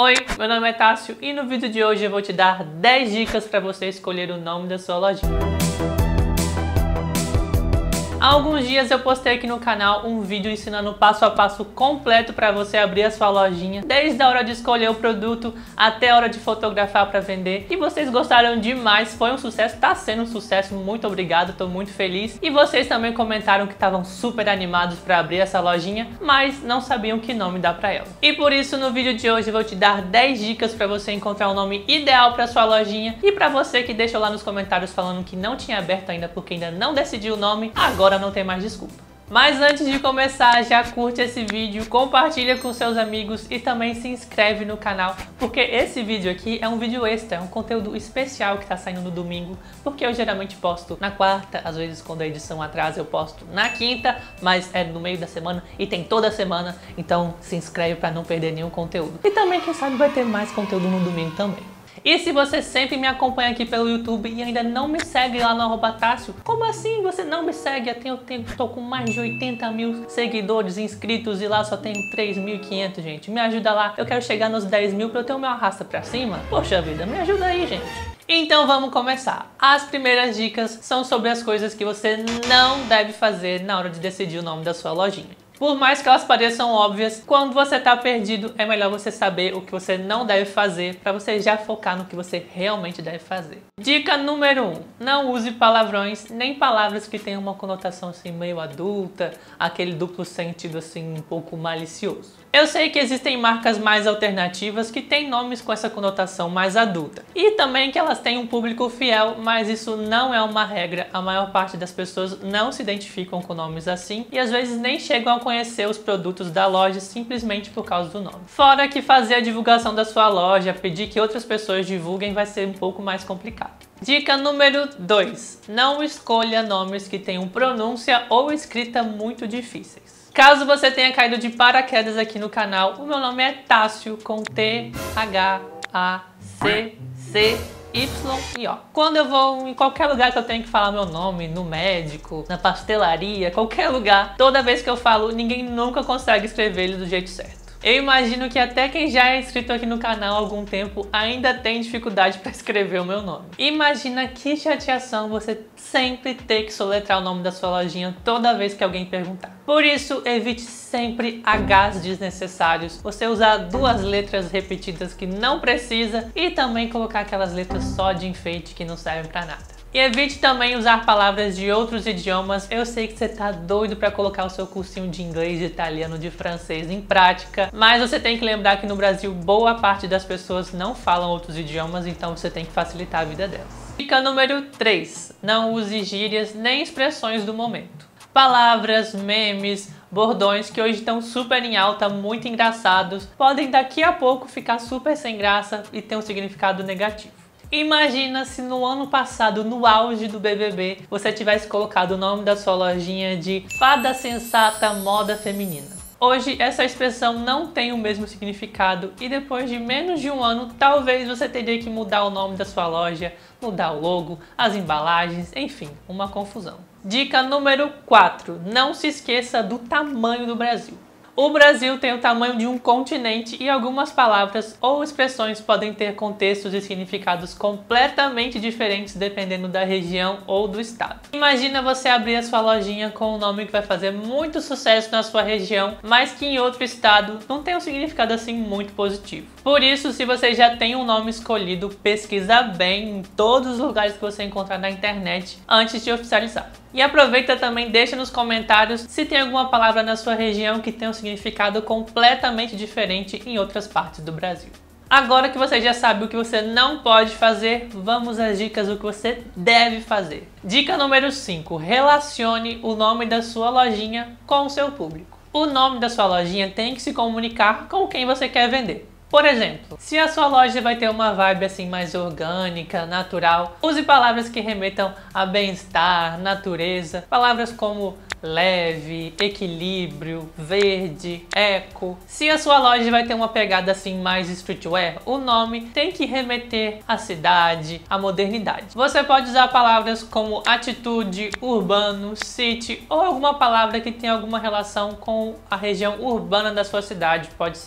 Oi, meu nome é Tássio e no vídeo de hoje eu vou te dar 10 dicas para você escolher o nome da sua lojinha. Há alguns dias eu postei aqui no canal um vídeo ensinando passo a passo completo para você abrir a sua lojinha, desde a hora de escolher o produto até a hora de fotografar para vender. E vocês gostaram demais, foi um sucesso, tá sendo um sucesso, muito obrigado, tô muito feliz. E vocês também comentaram que estavam super animados para abrir essa lojinha, mas não sabiam que nome dar para ela. E por isso no vídeo de hoje eu vou te dar 10 dicas para você encontrar um nome ideal para sua lojinha. E para você que deixou lá nos comentários falando que não tinha aberto ainda porque ainda não decidiu o nome, agora não tem mais desculpa. Mas antes de começar, já curte esse vídeo, compartilha com seus amigos e também se inscreve no canal, porque esse vídeo aqui é um vídeo extra, é um conteúdo especial que tá saindo no domingo, porque eu geralmente posto na quarta, às vezes quando a edição atrasa eu posto na quinta, mas é no meio da semana e tem toda semana, então se inscreve para não perder nenhum conteúdo. E também, quem sabe, vai ter mais conteúdo no domingo também. E se você sempre me acompanha aqui pelo YouTube e ainda não me segue lá no @Tássio, como assim você não me segue? Tô com mais de 80 mil seguidores inscritos e lá só tenho 3.500, gente. Me ajuda lá, eu quero chegar nos 10 mil para eu ter o meu arrasta pra cima. Poxa vida, me ajuda aí, gente. Então vamos começar. As primeiras dicas são sobre as coisas que você não deve fazer na hora de decidir o nome da sua lojinha. Por mais que elas pareçam óbvias, quando você está perdido, é melhor você saber o que você não deve fazer para você já focar no que você realmente deve fazer. Dica número 1. Não use palavrões, nem palavras que tenham uma conotação assim meio adulta, aquele duplo sentido assim um pouco malicioso. Eu sei que existem marcas mais alternativas que têm nomes com essa conotação mais adulta. E também que elas têm um público fiel, mas isso não é uma regra. A maior parte das pessoas não se identificam com nomes assim e às vezes nem chegam a conhecer os produtos da loja simplesmente por causa do nome. Fora que fazer a divulgação da sua loja, pedir que outras pessoas divulguem vai ser um pouco mais complicado. Dica número 2. Não escolha nomes que tenham pronúncia ou escrita muito difíceis. Caso você tenha caído de paraquedas aqui no canal, o meu nome é Tássio, com T-H-A-C-C-Y-O. Quando eu vou em qualquer lugar que eu tenho que falar meu nome, no médico, na pastelaria, qualquer lugar, toda vez que eu falo, ninguém nunca consegue escrever ele do jeito certo. Eu imagino que até quem já é inscrito aqui no canal há algum tempo ainda tem dificuldade para escrever o meu nome. Imagina que chateação você sempre ter que soletrar o nome da sua lojinha toda vez que alguém perguntar. Por isso, evite sempre Hs desnecessários, você usar 2 letras repetidas que não precisa e também colocar aquelas letras só de enfeite que não servem para nada. E evite também usar palavras de outros idiomas. Eu sei que você tá doido para colocar o seu cursinho de inglês, de italiano, de francês em prática, mas você tem que lembrar que no Brasil boa parte das pessoas não falam outros idiomas, então você tem que facilitar a vida delas. Dica número 3. Não use gírias nem expressões do momento. Palavras, memes, bordões que hoje estão super em alta, muito engraçados, podem daqui a pouco ficar super sem graça e ter um significado negativo. Imagina se no ano passado, no auge do BBB, você tivesse colocado o nome da sua lojinha de Fada Sensata Moda Feminina. Hoje essa expressão não tem o mesmo significado e depois de menos de um ano, talvez você teria que mudar o nome da sua loja, mudar o logo, as embalagens, enfim, uma confusão. Dica número 4. Não se esqueça do tamanho do Brasil. O Brasil tem o tamanho de um continente e algumas palavras ou expressões podem ter contextos e significados completamente diferentes dependendo da região ou do estado. Imagina você abrir a sua lojinha com um nome que vai fazer muito sucesso na sua região, mas que em outro estado não tem um significado assim muito positivo. Por isso, se você já tem um nome escolhido, pesquisa bem em todos os lugares que você encontrar na internet antes de oficializar. E aproveita também, deixa nos comentários se tem alguma palavra na sua região que tem um significado completamente diferente em outras partes do Brasil. Agora que você já sabe o que você não pode fazer, vamos às dicas do que você deve fazer. Dica número 5. Relacione o nome da sua lojinha com o seu público. O nome da sua lojinha tem que se comunicar com quem você quer vender. Por exemplo, se a sua loja vai ter uma vibe assim mais orgânica, natural, use palavras que remetam a bem-estar, natureza, palavras como leve, equilíbrio, verde, eco. Se a sua loja vai ter uma pegada assim mais streetwear, o nome tem que remeter à cidade, à modernidade. Você pode usar palavras como atitude, urbano, city ou alguma palavra que tenha alguma relação com a região urbana da sua cidade. Pode ser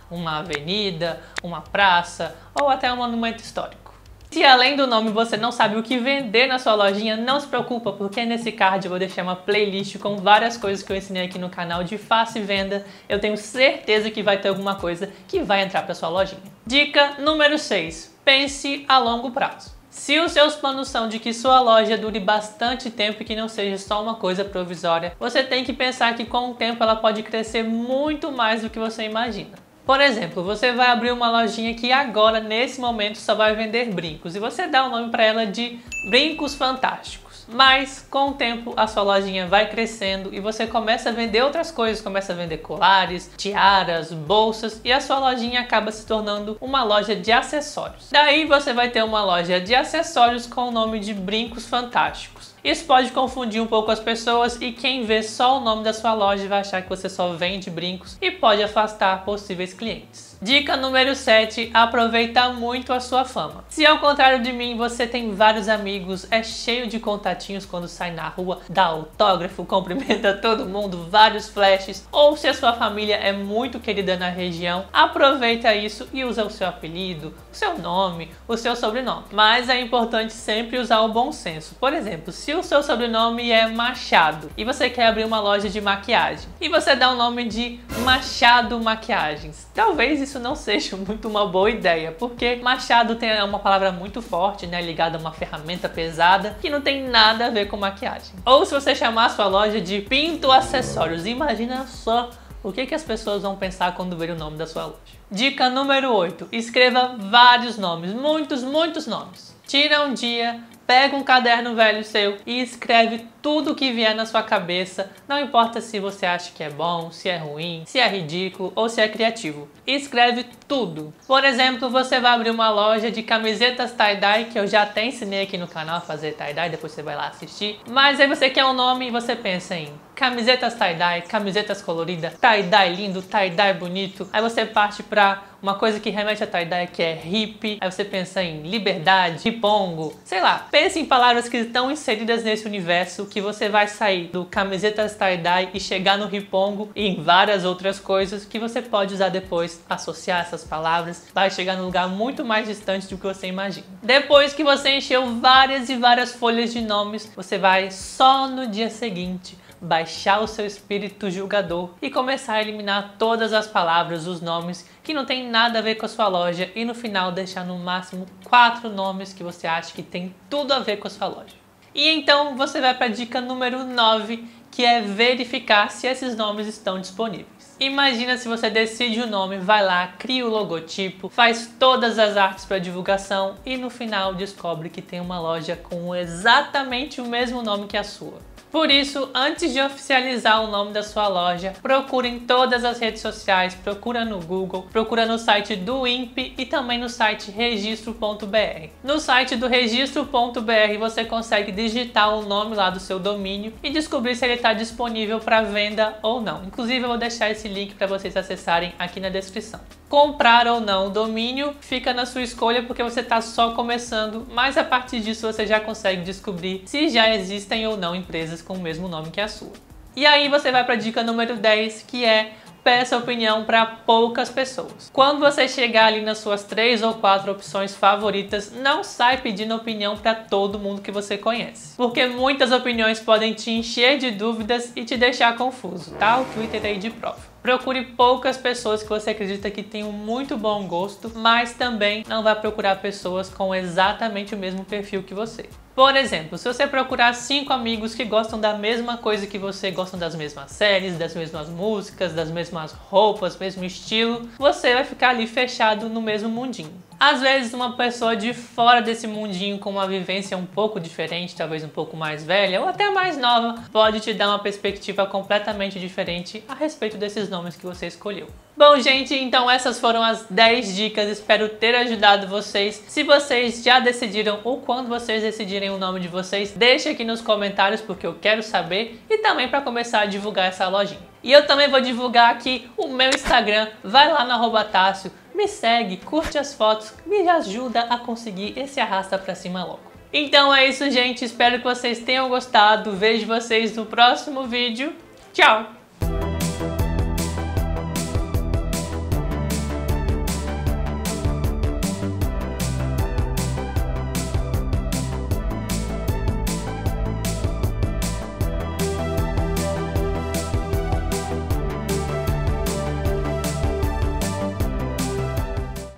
uma avenida, uma praça ou até um monumento histórico. Se além do nome você não sabe o que vender na sua lojinha, não se preocupa, porque nesse card eu vou deixar uma playlist com várias coisas que eu ensinei aqui no canal de fácil venda. Eu tenho certeza que vai ter alguma coisa que vai entrar para sua lojinha. Dica número 6. Pense a longo prazo. Se os seus planos são de que sua loja dure bastante tempo e que não seja só uma coisa provisória, você tem que pensar que com o tempo ela pode crescer muito mais do que você imagina. Por exemplo, você vai abrir uma lojinha que agora, nesse momento, só vai vender brincos e você dá o nome para ela de Brincos Fantásticos. Mas, com o tempo, a sua lojinha vai crescendo e você começa a vender outras coisas, começa a vender colares, tiaras, bolsas e a sua lojinha acaba se tornando uma loja de acessórios. Daí você vai ter uma loja de acessórios com o nome de Brincos Fantásticos. Isso pode confundir um pouco as pessoas e quem vê só o nome da sua loja vai achar que você só vende brincos e pode afastar possíveis clientes. Dica número 7, aproveita muito a sua fama. Se ao contrário de mim, você tem vários amigos, é cheio de contatinhos quando sai na rua, dá autógrafo, cumprimenta todo mundo, vários flashes, ou se a sua família é muito querida na região, aproveita isso e usa o seu apelido, o seu nome, o seu sobrenome. Mas é importante sempre usar o bom senso. Por exemplo, se o seu sobrenome é Machado e você quer abrir uma loja de maquiagem e você dá o nome de Machado Maquiagens, talvez isso não seja muito uma boa ideia, porque Machado tem uma palavra muito forte, né, ligada a uma ferramenta pesada que não tem nada a ver com maquiagem. Ou se você chamar a sua loja de Pinto Acessórios, imagina só o que as pessoas vão pensar quando verem o nome da sua loja. Dica número 8, escreva vários nomes, muitos nomes. Tira um dia, pega um caderno velho seu e escreve tudo o que vier na sua cabeça, não importa se você acha que é bom, se é ruim, se é ridículo ou se é criativo. Escreve tudo. Por exemplo, você vai abrir uma loja de camisetas tie-dye, que eu já até ensinei aqui no canal a fazer tie-dye, depois você vai lá assistir. Mas aí você quer um nome e você pensa em camisetas tie-dye, camisetas coloridas, tie-dye lindo, tie-dye bonito. Aí você parte pra uma coisa que remete a tie-dye, que é hippie. Aí você pensa em liberdade, ripongo, sei lá. Pense em palavras que estão inseridas nesse universo, que você vai sair do camisetas tie-dye e chegar no ripongo e em várias outras coisas que você pode usar depois, associar essas palavras, vai chegar num lugar muito mais distante do que você imagina. Depois que você encheu várias e várias folhas de nomes, você vai só no dia seguinte baixar o seu espírito julgador e começar a eliminar todas as palavras, os nomes que não tem nada a ver com a sua loja e no final deixar no máximo 4 nomes que você acha que tem tudo a ver com a sua loja. E então você vai para a dica número 9, que é verificar se esses nomes estão disponíveis. Imagina se você decide o nome, vai lá, cria o logotipo, faz todas as artes para divulgação e no final descobre que tem uma loja com exatamente o mesmo nome que a sua. Por isso, antes de oficializar o nome da sua loja, procure em todas as redes sociais, procura no Google, procura no site do INPE e também no site registro.br. No site do registro.br você consegue digitar o nome lá do seu domínio e descobrir se ele está disponível para venda ou não. Inclusive eu vou deixar esse link para vocês acessarem aqui na descrição. Comprar ou não o domínio fica na sua escolha porque você está só começando, mas a partir disso você já consegue descobrir se já existem ou não empresas com o mesmo nome que a sua. E aí você vai para a dica número 10, que é peça opinião para poucas pessoas. Quando você chegar ali nas suas 3 ou 4 opções favoritas, não sai pedindo opinião para todo mundo que você conhece, porque muitas opiniões podem te encher de dúvidas e te deixar confuso, tá? O Twitter aí de prova. Procure poucas pessoas que você acredita que tenham muito bom gosto, mas também não vai procurar pessoas com exatamente o mesmo perfil que você. Por exemplo, se você procurar 5 amigos que gostam da mesma coisa que você, gostam das mesmas séries, das mesmas músicas, das mesmas roupas, mesmo estilo, você vai ficar ali fechado no mesmo mundinho. Às vezes uma pessoa de fora desse mundinho com uma vivência um pouco diferente, talvez um pouco mais velha ou até mais nova, pode te dar uma perspectiva completamente diferente a respeito desses nomes que você escolheu. Bom, gente, então essas foram as 10 dicas, espero ter ajudado vocês. Se vocês já decidiram ou quando vocês decidirem o nome de vocês, deixe aqui nos comentários porque eu quero saber e também para começar a divulgar essa lojinha. E eu também vou divulgar aqui o meu Instagram, vai lá no @Tássio, me segue, curte as fotos, me ajuda a conseguir esse arrasta pra cima logo. Então é isso, gente, espero que vocês tenham gostado, vejo vocês no próximo vídeo, tchau!